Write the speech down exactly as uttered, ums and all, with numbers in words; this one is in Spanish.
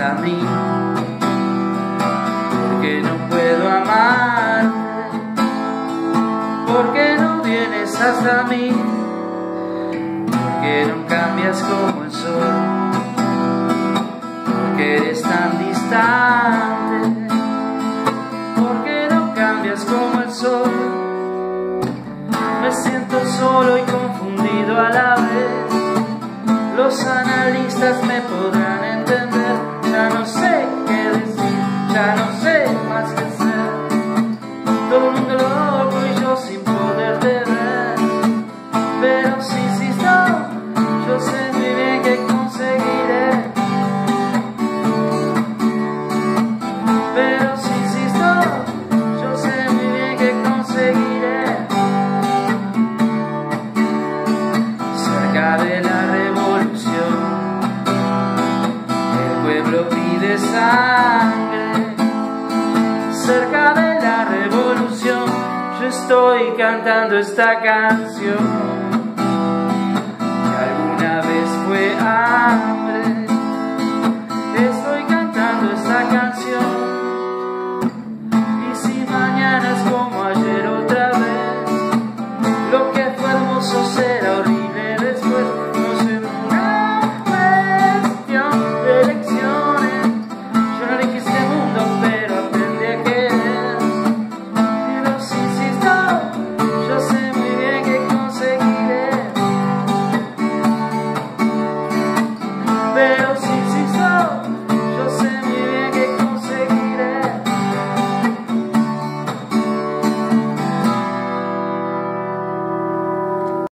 a mí, porque no puedo amarte, porque no vienes hasta mí, porque no cambias como el sol, porque eres tan distante, porque no cambias como el sol. Me siento solo y confundido a la vez. Los analistas me podrán entender. Ya no sé qué decir, ya no sé más qué hacer. Todo el mundo loco y yo sin poderte ver. Pero si insisto, yo sé muy bien que conseguiré. Pero si insisto, yo sé muy bien que conseguiré. Cerca de la revolución, el pueblo pide sangre. Cerca de la revolución, yo estoy cantando esta canción.